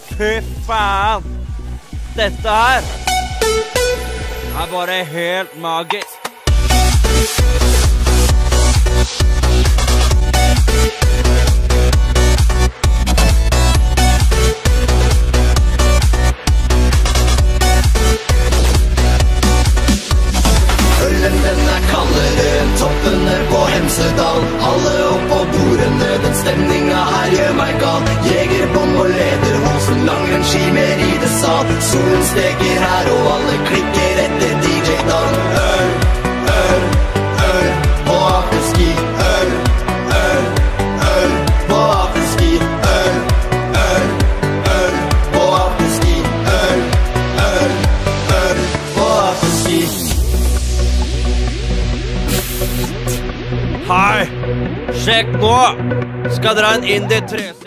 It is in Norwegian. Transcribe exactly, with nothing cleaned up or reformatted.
Fy faen! Dette her er bare helt magisk. Ølen den er kaldere enn toppene på Hemsedal. Alle opp på bordene, den stemninga her gjør meg gal. Jegerbånd og lederhosen, langrennsski med ridesal. Solen steker her og alle klikker etter D J-dan. Øl, øl, øl på afterski. Øl, øl, øl på afterski. Øl, øl, øl på afterski. Øl, øl, øl på afterski. Hei, sjekk nå! Skal dra en Indy tre